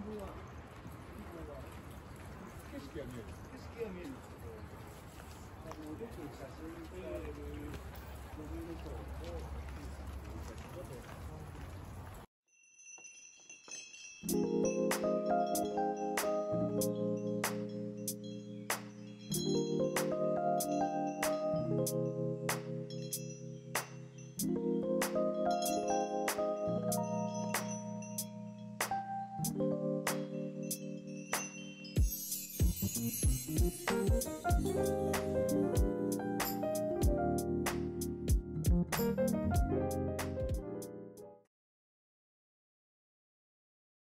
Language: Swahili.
部は景色が見える。 景色が見えるんですけど、よく写真に撮られるモデル像を